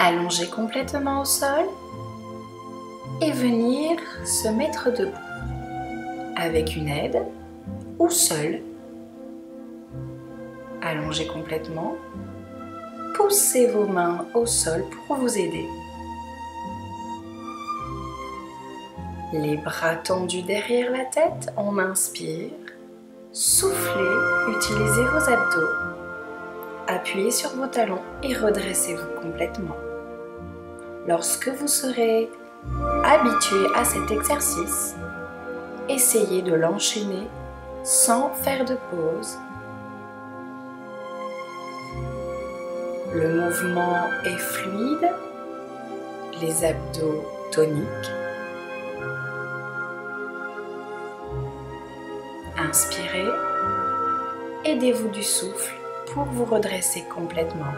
Allonger complètement au sol et venir se mettre debout avec une aide ou seul. Allongez complètement, poussez vos mains au sol pour vous aider. Les bras tendus derrière la tête, on inspire, soufflez, utilisez vos abdos, appuyez sur vos talons et redressez-vous complètement. Lorsque vous serez habitué à cet exercice, essayez de l'enchaîner sans faire de pause. Le mouvement est fluide, les abdos toniques. Inspirez, aidez-vous du souffle pour vous redresser complètement.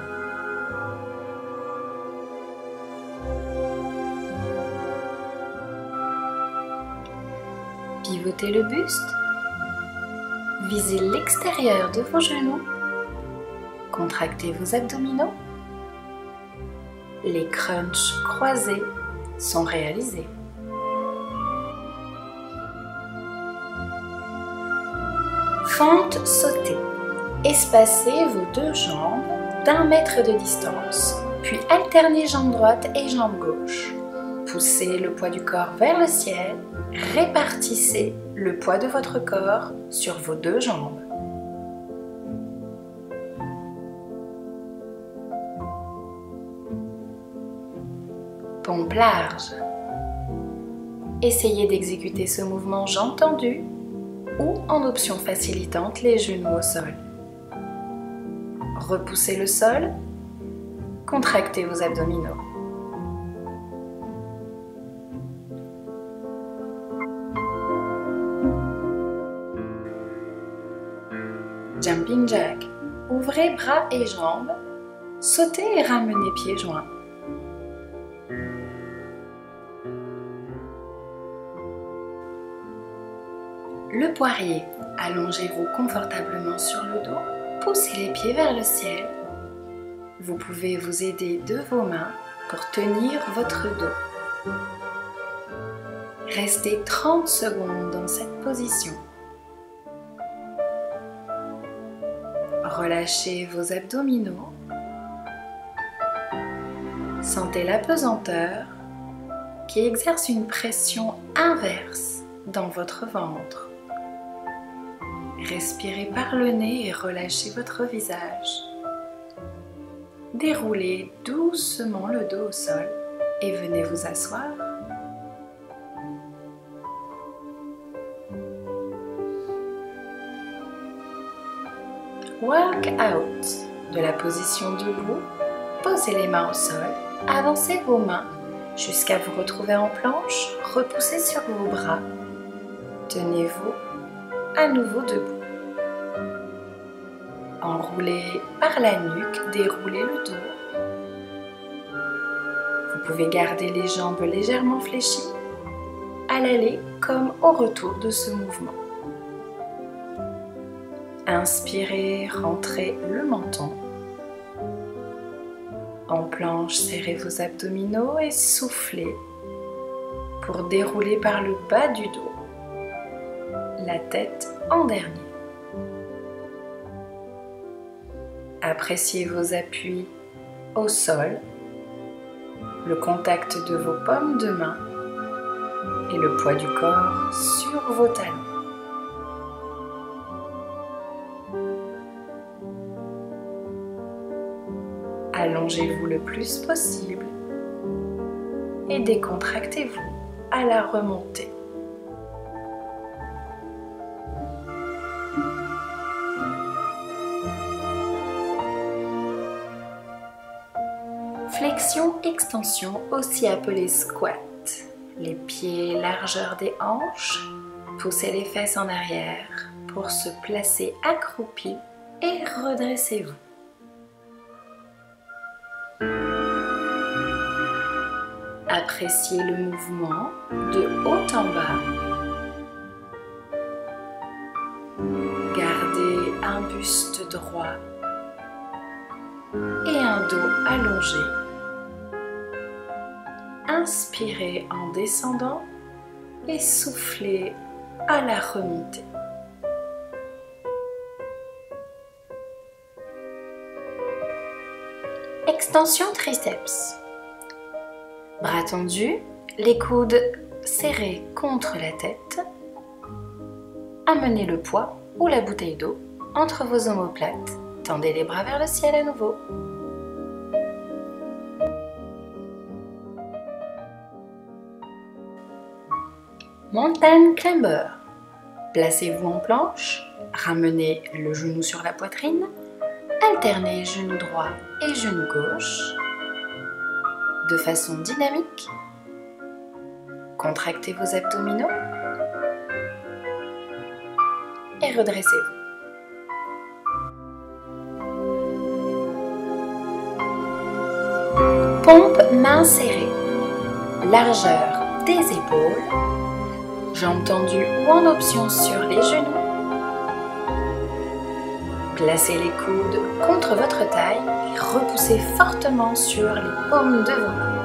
Pivotez le buste, visez l'extérieur de vos genoux, contractez vos abdominaux. Les crunchs croisés sont réalisés. Fente sautée. Espacez vos deux jambes d'1 mètre de distance, puis alternez jambe droite et jambe gauche. Poussez le poids du corps vers le ciel, répartissez le poids de votre corps sur vos deux jambes. Pompe large. Essayez d'exécuter ce mouvement jambes tendues ou en option facilitante les genoux au sol. Repoussez le sol, contractez vos abdominaux. Jumping jack. Ouvrez bras et jambes, sautez et ramenez pieds joints. Le poirier. Allongez-vous confortablement sur le dos, poussez les pieds vers le ciel. Vous pouvez vous aider de vos mains pour tenir votre dos. Restez 30 secondes dans cette position. Relâchez vos abdominaux. Sentez la pesanteur qui exerce une pression inverse dans votre ventre. Respirez par le nez et relâchez votre visage. Déroulez doucement le dos au sol et venez vous asseoir. Walk out. De la position debout, posez les mains au sol, avancez vos mains jusqu'à vous retrouver en planche, repoussez sur vos bras. Tenez-vous à nouveau debout. Enroulez par la nuque, déroulez le dos. Vous pouvez garder les jambes légèrement fléchies à l'aller comme au retour de ce mouvement. Inspirez, rentrez le menton. En planche, serrez vos abdominaux et soufflez pour dérouler par le bas du dos. La tête en dernier. Appréciez vos appuis au sol, le contact de vos paumes de main et le poids du corps sur vos talons. Allongez-vous le plus possible et décontractez-vous à la remontée. Flexion-extension, aussi appelée squat. Les pieds largeur des hanches, poussez les fesses en arrière pour se placer accroupi et redressez-vous. Appréciez le mouvement de haut en bas. Gardez un buste droit et un dos allongé. inspirez en descendant et soufflez à la remontée. Extension triceps. Bras tendus, les coudes serrés contre la tête. Amenez le poids ou la bouteille d'eau entre vos omoplates. Tendez les bras vers le ciel à nouveau. Mountain Climber. Placez-vous en planche, ramenez le genou sur la poitrine, alternez genou droit et genou gauche de façon dynamique. Contractez vos abdominaux et redressez-vous. Pompe main serrée, largeur des épaules, jambes tendues ou en option sur les genoux. Placez les coudes contre votre taille et repoussez fortement sur les paumes de vos mains.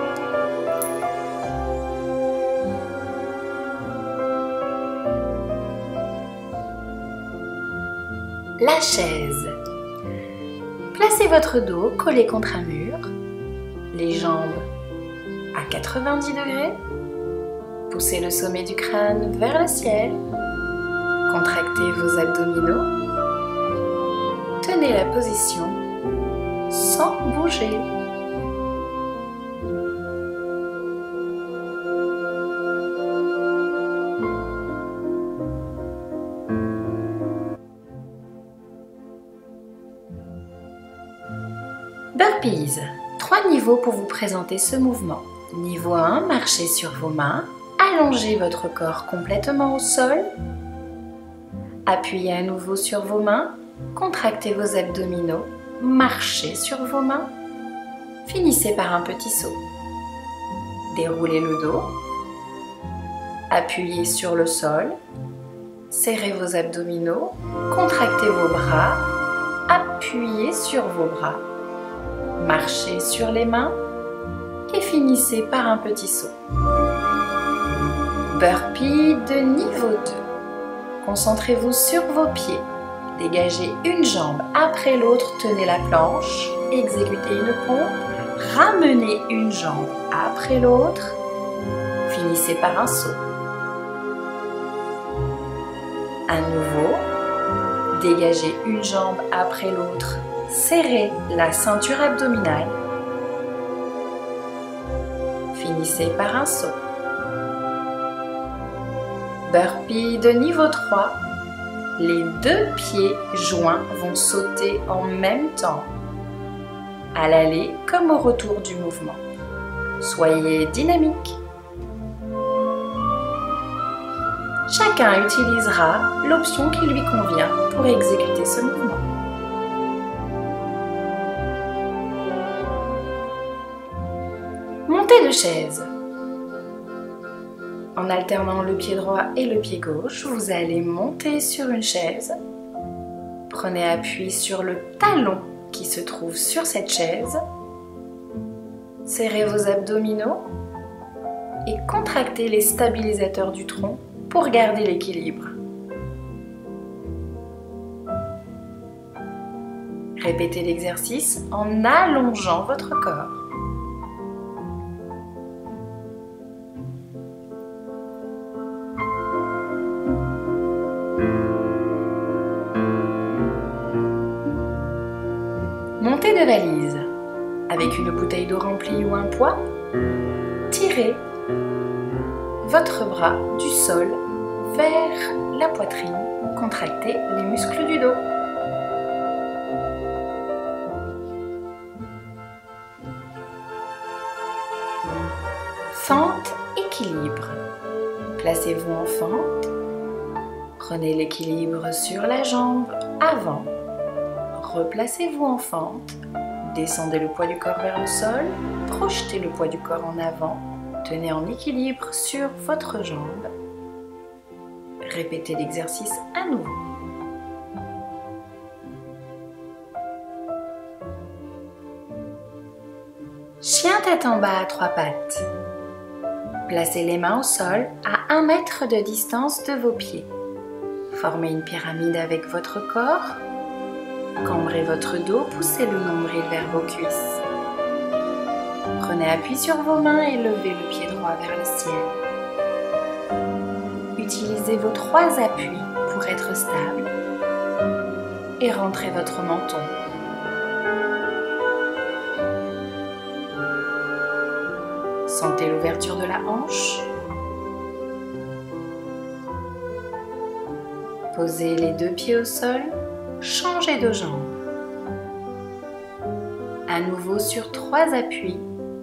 La chaise. Placez votre dos collé contre un mur, les jambes à 90 degrés. Poussez le sommet du crâne vers le ciel. Contractez vos abdominaux. Tenez la position sans bouger. Burpees. 3 niveaux pour vous présenter ce mouvement. Niveau 1, marchez sur vos mains. Allongez votre corps complètement au sol. Appuyez à nouveau sur vos mains. Contractez vos abdominaux. Marchez sur vos mains. Finissez par un petit saut. Déroulez le dos. Appuyez sur le sol. Serrez vos abdominaux. Contractez vos bras. Appuyez sur vos bras. Marchez sur les mains. Et finissez par un petit saut. Burpee de niveau 2. Concentrez-vous sur vos pieds. Dégagez une jambe après l'autre, tenez la planche. Exécutez une pompe. Ramenez une jambe après l'autre. Finissez par un saut. À nouveau, dégagez une jambe après l'autre. Serrez la ceinture abdominale. Finissez par un saut. Burpee de niveau 3. Les 2 pieds joints vont sauter en même temps, à l'aller comme au retour du mouvement. Soyez dynamique. Chacun utilisera l'option qui lui convient pour exécuter ce mouvement. Montée de chaise. En alternant le pied droit et le pied gauche, vous allez monter sur une chaise. Prenez appui sur le talon qui se trouve sur cette chaise. Serrez vos abdominaux et contractez les stabilisateurs du tronc pour garder l'équilibre. Répétez l'exercice en allongeant votre corps. Montée de valise. Avec une bouteille d'eau remplie ou un poids, tirez votre bras du sol vers la poitrine. Contractez les muscles du dos. Fente équilibre. Placez-vous en fente. Prenez l'équilibre sur la jambe avant. Replacez-vous en fente. Descendez le poids du corps vers le sol. Projetez le poids du corps en avant. Tenez en équilibre sur votre jambe. Répétez l'exercice à nouveau. Chien tête en bas à 3 pattes. Placez les mains au sol à 1 mètre de distance de vos pieds. Formez une pyramide avec votre corps. Cambrez votre dos, poussez le nombril vers vos cuisses. Prenez appui sur vos mains et levez le pied droit vers le ciel. Utilisez vos 3 appuis pour être stable et rentrez votre menton. Sentez l'ouverture de la hanche. Posez les 2 pieds au sol, changez de jambe. À nouveau sur 3 appuis.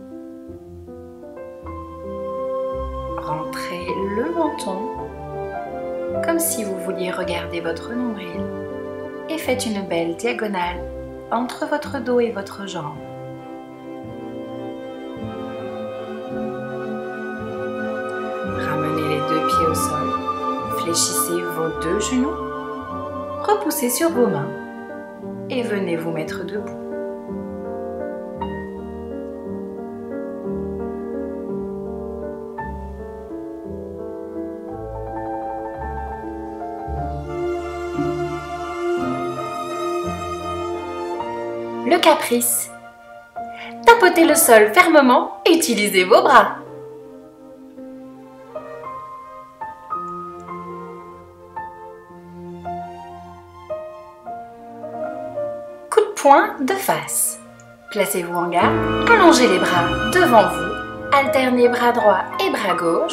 Rentrez le menton, comme si vous vouliez regarder votre nombril. Et faites une belle diagonale entre votre dos et votre jambe. Ramenez les 2 pieds au sol. Fléchissez vos 2 genoux. Repoussez sur vos mains. Et venez vous mettre debout. Le caprice. Tapotez le sol fermement et utilisez vos bras. Coup de poing de face. Placez-vous en garde, allongez les bras devant vous, alternez bras droit et bras gauche.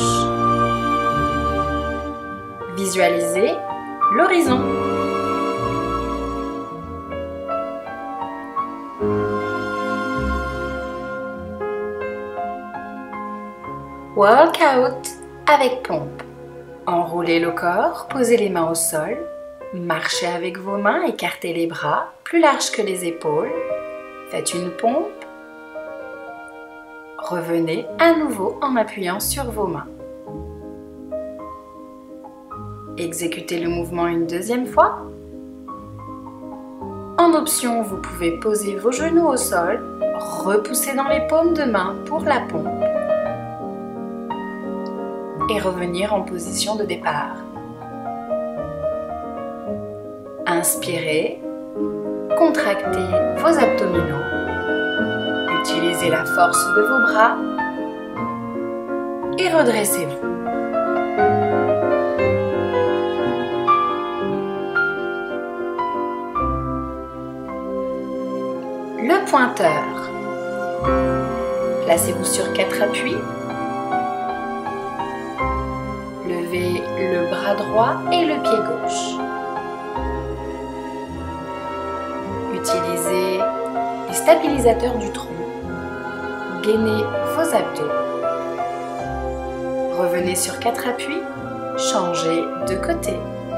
Visualisez l'horizon. Workout avec pompe. Enroulez le corps, posez les mains au sol, marchez avec vos mains, écartez les bras plus larges que les épaules, faites une pompe, revenez à nouveau en appuyant sur vos mains. Exécutez le mouvement une 2e fois. En option, vous pouvez poser vos genoux au sol, repousser dans les paumes de main pour la pompe et revenir en position de départ. Inspirez, contractez vos abdominaux, utilisez la force de vos bras et redressez-vous. Le pointeur. Placez-vous sur 4 appuis. Levez le bras droit et le pied gauche. Utilisez les stabilisateurs du tronc. Gainez vos abdos. Revenez sur 4 appuis. Changez de côté.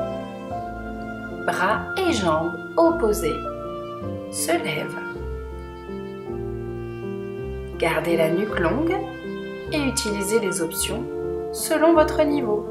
Bras et jambes opposés se lèvent. Gardez la nuque longue et utilisez les options selon votre niveau.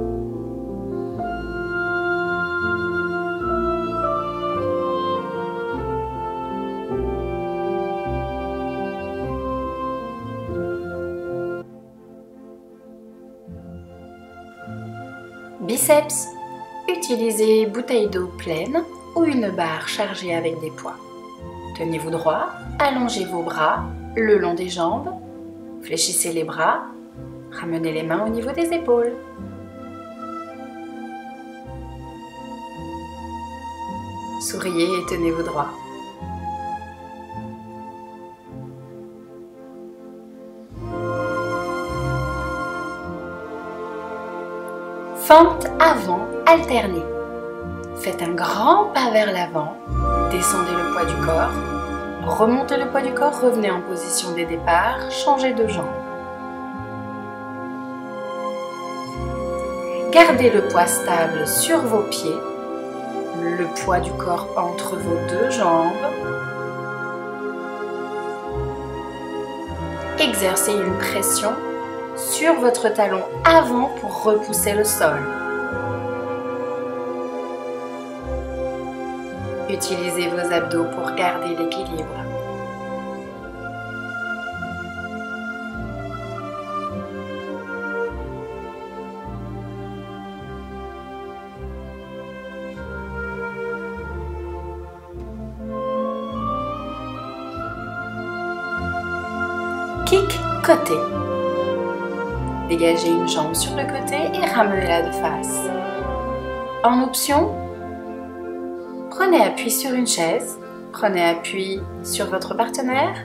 Biceps. Utilisez bouteille d'eau pleine ou une barre chargée avec des poids. Tenez-vous droit, allongez vos bras le long des jambes, fléchissez les bras, ramenez les mains au niveau des épaules. Souriez et tenez-vous droit. Fente avant alternée. Faites un grand pas vers l'avant, descendez le poids du corps, remontez le poids du corps, revenez en position des départs, changez de jambe. Gardez le poids stable sur vos pieds, le poids du corps entre vos 2 jambes. Exercez une pression sur votre talon avant pour repousser le sol. Utilisez vos abdos pour garder l'équilibre. kick côté. Dégagez une jambe sur le côté et ramenez-la de face. En option, prenez appui sur une chaise, prenez appui sur votre partenaire.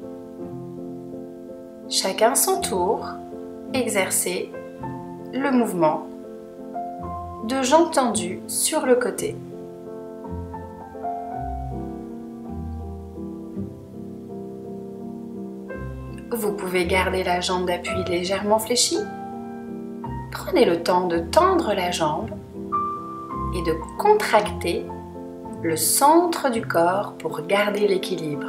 Chacun son tour, exercez le mouvement de jambes tendues sur le côté. Vous pouvez garder la jambe d'appui légèrement fléchie. Prenez le temps de tendre la jambe et de contracter le centre du corps pour garder l'équilibre.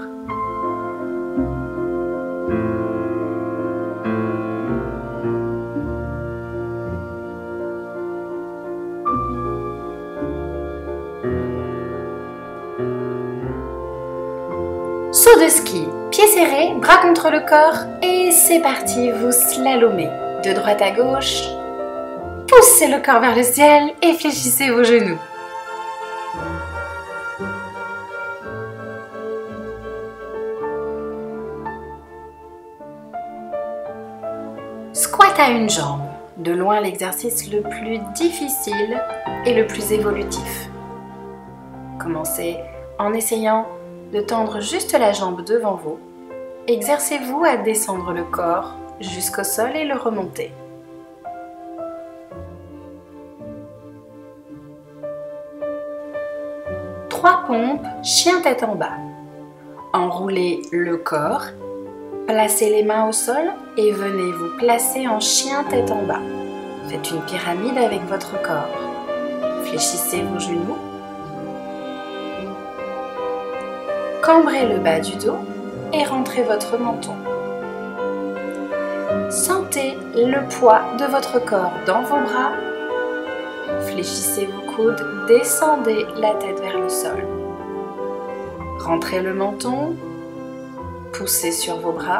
Saut de ski, pieds serrés, bras contre le corps et c'est parti, vous slalomez de droite à gauche. Poussez le corps vers le ciel et fléchissez vos genoux. Squat à une jambe, de loin l'exercice le plus difficile et le plus évolutif. Commencez en essayant de tendre juste la jambe devant vous. Exercez-vous à descendre le corps jusqu'au sol et le remonter. Trois pompes, chien tête en bas. Enroulez le corps, placez les mains au sol et venez vous placer en chien tête en bas. Faites une pyramide avec votre corps. Fléchissez vos genoux. Cambrez le bas du dos et rentrez votre menton. Sentez le poids de votre corps dans vos bras. Fléchissez vos coudes, descendez la tête vers le sol. Rentrez le menton, poussez sur vos bras.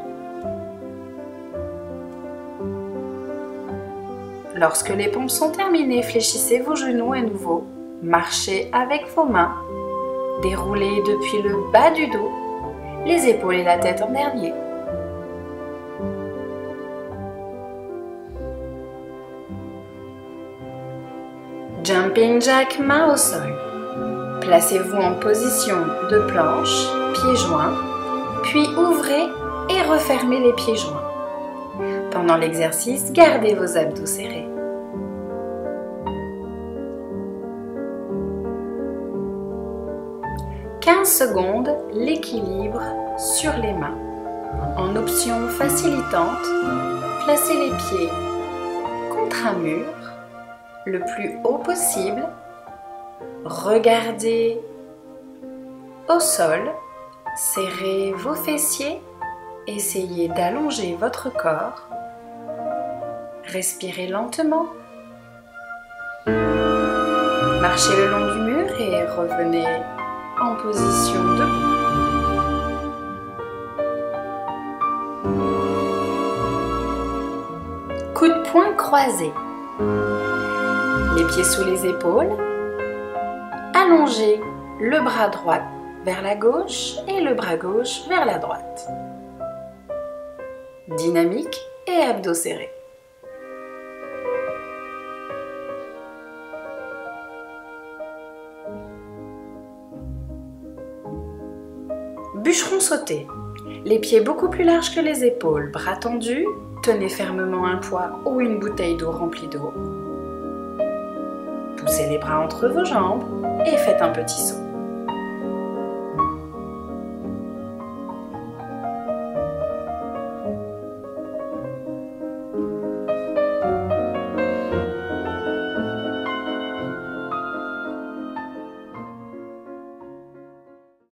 Lorsque les pompes sont terminées, fléchissez vos genoux à nouveau. Marchez avec vos mains. Déroulez depuis le bas du dos, les épaules et la tête en dernier. Jumping jack, main au sol. Placez-vous en position de planche, pieds joints, puis ouvrez et refermez les pieds joints. Pendant l'exercice, gardez vos abdos serrés. « 15 secondes, l'équilibre sur les mains. En option facilitante, placez les pieds contre un mur, le plus haut possible. Regardez au sol, serrez vos fessiers, essayez d'allonger votre corps. Respirez lentement. Marchez le long du mur et revenez en position debout. Coup de poing croisé. Les pieds sous les épaules. Allongez le bras droit vers la gauche et le bras gauche vers la droite. Dynamique et abdos serrés. Bûcheron sauté. Les pieds beaucoup plus larges que les épaules, bras tendus, tenez fermement un poids ou une bouteille d'eau remplie d'eau. Poussez les bras entre vos jambes et faites un petit saut.